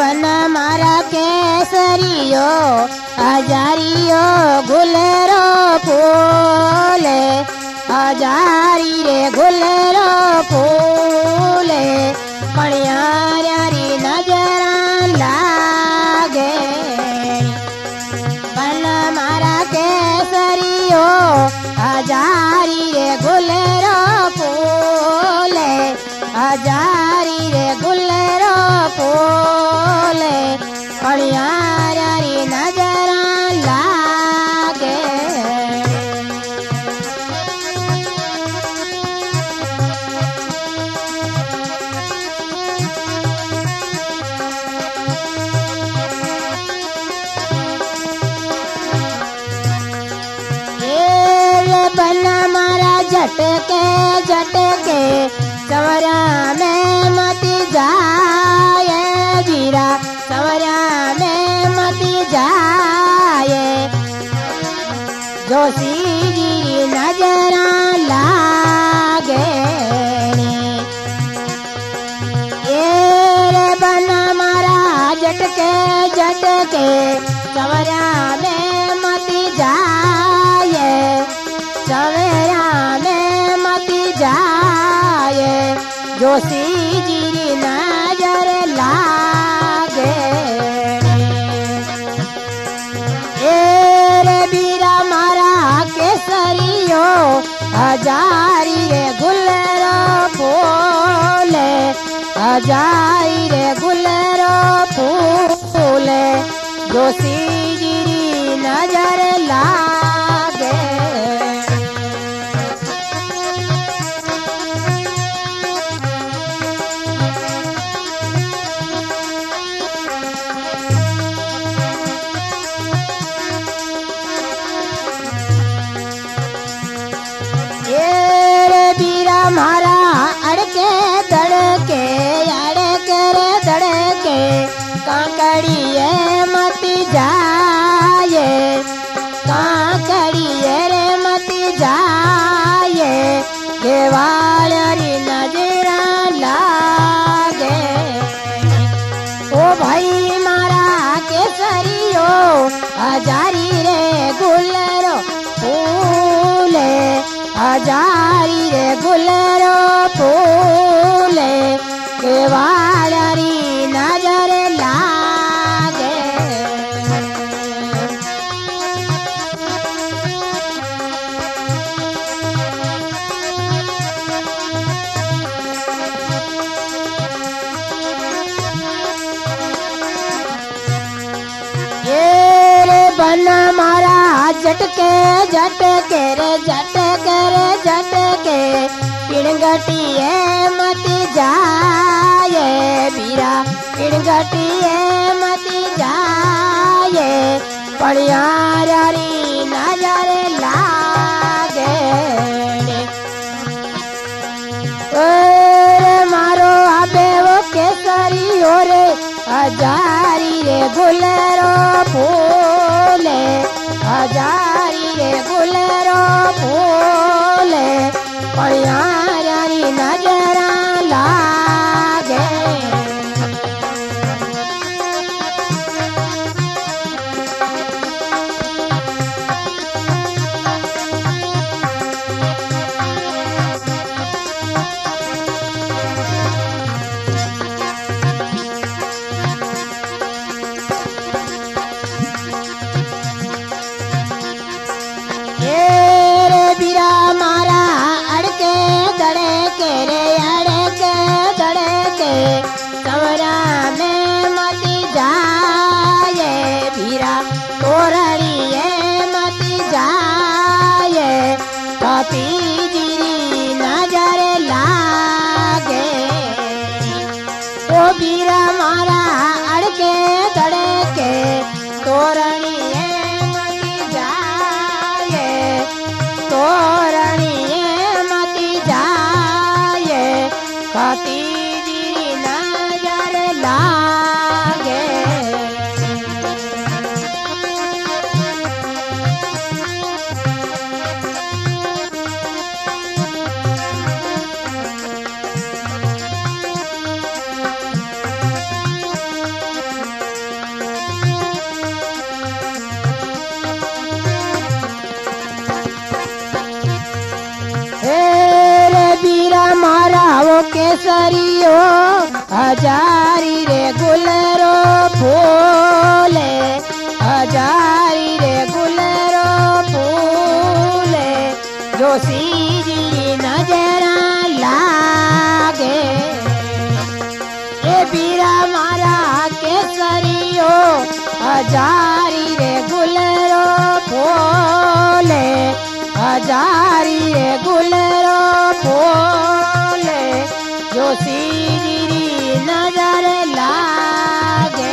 बन मारा केसरियो हजारियो गुलेरो फूले हजारी रे गुलेरो फूले पणियारी नजरा लागे बन मारा केसरियो हजारी रे गुलेरो फूले हजारी रे गुलेरो फूले पणियारी नजरा लागे बन मारा झटके झटके सवरा में मती जाए वीरा सवरा में मती जाए जोशी जी नजरा लागे ये रे बन मारा झटके झटके सवरा में मती जाए सवेरा में मती जाए जोशी जी नजर लागे रे बीरा मारा केसरियो हजारी रे गुलेरो फूले हजारी रे गुलेरो फूले जोशी जी नजर लागे मारा अड़के दड़के अड़के रे दड़के कांकड़िए मती जाए कांकड़िए रे मती जाए केवाड़ी नजरा लागे ओ भाई मारा केसरियो हजारी रे गुलेरो फूले हजारी रे गुलेरो फूले केवाड़ी नजर लागे ये रे बन मारा झटके झटके रे झटके रे झटके पिणगटिए मती जाए बीरा पिणगटिए मती जाए पणियारी नजर लागे मारो आबे वो केसरियो रे हजारी रे गुलेरो फूले हजारी रे गुलेरो फूले पणियारी नजरा लागे सवरा में मती जाए भीरा तोरड़िए मती जाए कपी जीरी नजर लागे ओ भीरा मारा अड़के दड़के तोरणिए मती जाए तोरणिए मती जाए कपी लागे केसरियो हजारी रे गुलरो फूले हजारी रे गुलरो फूले जो सीजी नजरा लागे ए बीरा मारा केसरियो हजारी रे गुलरो फूले हजारी रे गुलरो फूले जो सीजी नजर लागे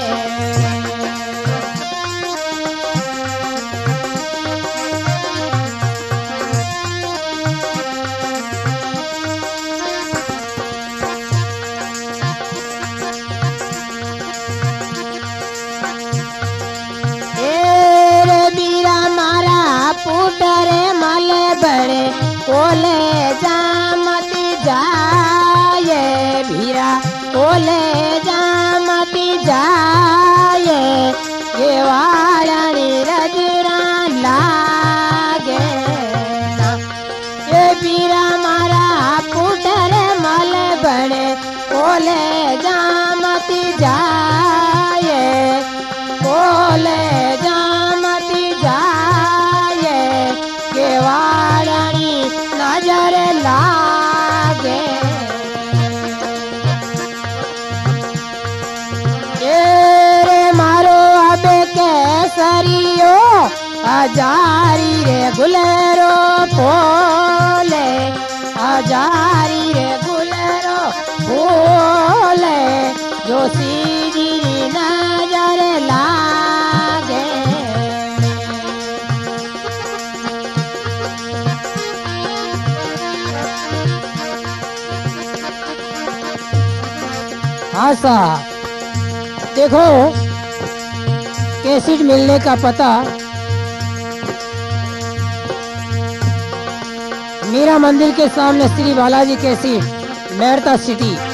पुटरे मले बड़े कोले जामती जाए भीरा कोले जामती जाए ये वाणी रजरा लागे ये भीरा मारा पुटरे मले बड़े कोले जामती जाए कोले जामती जाए केवाड़ी नजर लागे रे मारो अबे केसरियो हजारी रे गुलरो फूले हजारी रे गुलरो फूले जो सीजी नजर लागे हाँ साहब देखो कैसेट मिलने का पता मीरा मंदिर के सामने श्री बालाजी कैसेट मेहरता सिटी